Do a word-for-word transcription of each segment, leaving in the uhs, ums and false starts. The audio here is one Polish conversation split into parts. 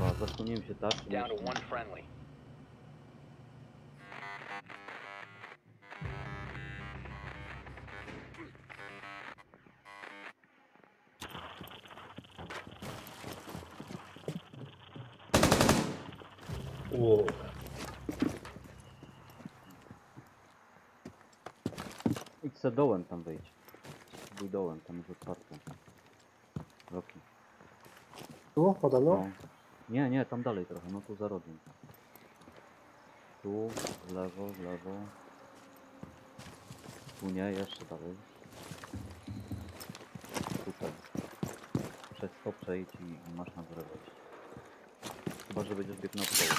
kurwa, zasłoniłem się tak. Down to one friendly. Wow. Idź se dołem tam wejdź. Spróbuj dołem, tam jest otwarte. Roki. Tu, pode mną? No. Nie, nie, tam dalej trochę, no tu za rogiem. Tu, w lewo, w lewo. Tu nie, jeszcze dalej. Tutaj. Przez to przejdź i masz na górę wejść. Chyba, że będziesz biegł na przód.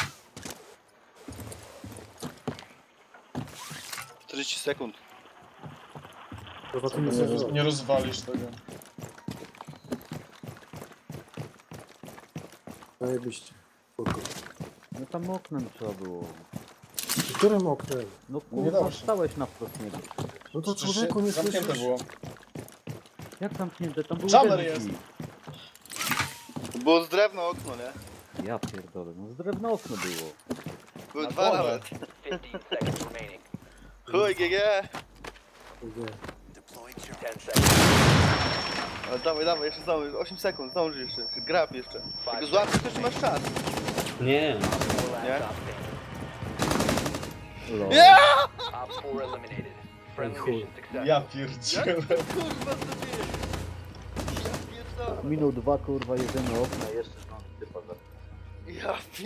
czterdzieści sekund. Chyba tu Nie, nic roz, nie nie zrobię. rozwalisz tego. Zajebiście. Spoko. No tam oknem trzeba było. Którym oknem? No No nie kurwa, dało się. stałeś na wprost niego. No to Przecież człowieku nie zamknięte słyszysz. było. Jak zamknięte? Tam był Żamer jeden jest. drzwi. Było z drewna okno, nie? Ja pierdolę, no z drewna okno było. Były Na dwa dole. nawet. fifteen seconds remaining. Chuj, G G. Kurde. ten seconds. Ale dawaj, dawaj, jeszcze zdążysz. osiem sekund, zdążysz jeszcze. Grab jeszcze. Jak go Five złapiesz, to jeszcze masz czas. Nie. Four last Yeah. stop standing. Lol. Yeah! Op four eliminated. Friendly chuj. mission successful. Ja pierdzielę. Kurwa, zrobiłeś. Ja pierdolę. Minął dwa kurwa, jedyne okna, jeszcze mam typa za Ja pierdolę.